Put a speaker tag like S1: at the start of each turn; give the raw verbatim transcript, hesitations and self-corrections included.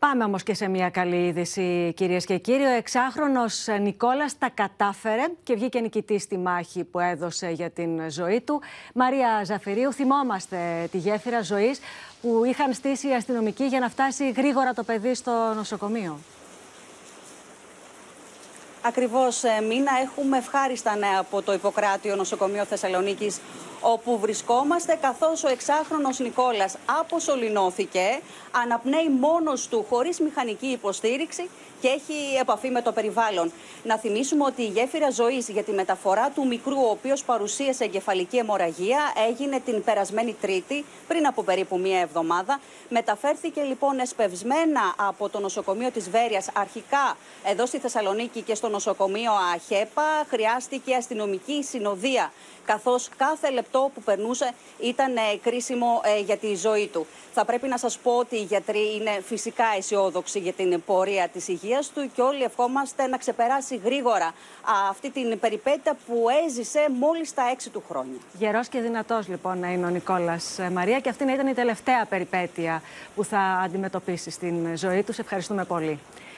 S1: Πάμε όμως και σε μια καλή είδηση, κυρίες και κύριοι. Ο εξάχρονος Νικόλας τα κατάφερε και βγήκε νικητής στη μάχη που έδωσε για την ζωή του. Μαρία Ζαφυρίου, θυμόμαστε τη γέφυρα ζωής που είχαν στήσει οι αστυνομικοί για να φτάσει γρήγορα το παιδί στο νοσοκομείο.
S2: Ακριβώς, Μίνα, έχουμε ευχάριστα νέα από το Ιπποκράτειο Νοσοκομείο Θεσσαλονίκης, όπου βρισκόμαστε, καθώς ο εξάχρονος Νικόλας αποσωληνώθηκε, αναπνέει μόνος του, χωρίς μηχανική υποστήριξη και έχει επαφή με το περιβάλλον. Να θυμίσουμε ότι η γέφυρα ζωής για τη μεταφορά του μικρού, ο οποίος παρουσίασε εγκεφαλική αιμορραγία, έγινε την περασμένη Τρίτη, πριν από περίπου μία εβδομάδα. Μεταφέρθηκε λοιπόν εσπευσμένα από το νοσοκομείο της Βέρειας, αρχικά εδώ στη Θεσσαλονίκη και στο νοσοκομείο ΑΧΕΠΑ. Χρειάστηκε αστυνομική συνοδεία, καθώς κάθε λεπτό που περνούσε ήταν ε, κρίσιμο ε, για τη ζωή του. Θα πρέπει να σας πω ότι οι γιατροί είναι φυσικά αισιόδοξοι για την πορεία της υγείας του και όλοι ευχόμαστε να ξεπεράσει γρήγορα α, αυτή την περιπέτεια που έζησε μόλις τα έξι του χρόνια.
S1: Γερός και δυνατός λοιπόν να είναι ο Νικόλας, Μαρία, και αυτή να ήταν η τελευταία περιπέτεια που θα αντιμετωπίσει στην ζωή του. Σε ευχαριστούμε πολύ.